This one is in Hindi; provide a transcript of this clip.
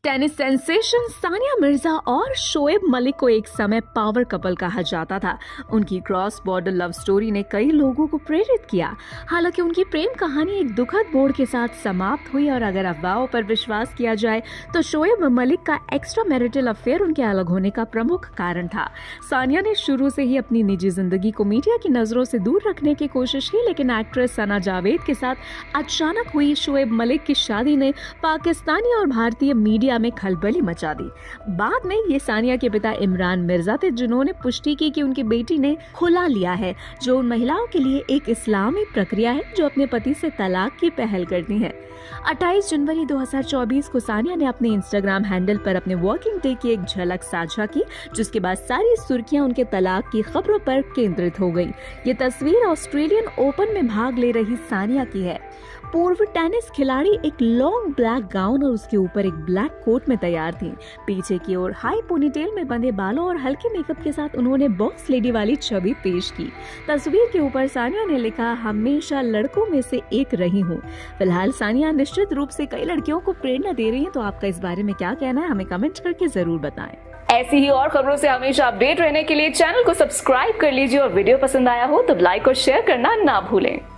टेनिस सेंसेशन सानिया मिर्जा और शोएब मलिक को एक समय पावर कपल कहा जाता था। उनकी क्रॉस बॉर्डर लव स्टोरी ने कई लोगों को प्रेरित किया। हालांकि उनकी प्रेम कहानी एक दुखद मोड़ के साथ समाप्त हुई और अगर अफवाहों पर विश्वास किया जाए तो शोएब मलिक का एक्स्ट्रा मैरिटल अफेयर उनके अलग होने का प्रमुख कारण था। सानिया ने शुरू से ही अपनी निजी जिंदगी को मीडिया की नजरों से दूर रखने की कोशिश की, लेकिन एक्ट्रेस सना जावेद के साथ अचानक हुई शोएब मलिक की शादी ने पाकिस्तानी और भारतीय मीडिया में खलबली मचा दी। बाद में ये सानिया के पिता इमरान मिर्जा थे, जिन्होंने पुष्टि की कि उनकी बेटी ने खुला लिया है, जो उन महिलाओं के लिए एक इस्लामी प्रक्रिया है जो अपने पति से तलाक की पहल करती है। 28 जनवरी 2024 को सानिया ने अपने इंस्टाग्राम हैंडल पर अपने वर्किंग डे की एक झलक साझा की, जिसके बाद सारी सुर्खियां उनके तलाक की खबरों पर केंद्रित हो गई। ये तस्वीर ऑस्ट्रेलियन ओपन में भाग ले रही सानिया की है। पूर्व टेनिस खिलाड़ी एक लॉन्ग ब्लैक गाउन और उसके ऊपर एक ब्लैक कोट में तैयार थी। पीछे की ओर हाई पोनीटेल में बंधे बालों और हल्के मेकअप के साथ उन्होंने बॉक्स लेडी वाली छवि पेश की। तस्वीर के ऊपर सानिया ने लिखा, हमेशा लड़कों में से एक रही हूँ। फिलहाल सानिया निश्चित रूप से कई लड़कियों को प्रेरणा दे रही है। तो आपका इस बारे में क्या कहना है, हमें कमेंट करके जरूर बताएं। ऐसी ही और खबरों से हमेशा अपडेट रहने के लिए चैनल को सब्सक्राइब कर लीजिए और वीडियो पसंद आया हो तो लाइक और शेयर करना ना भूलें।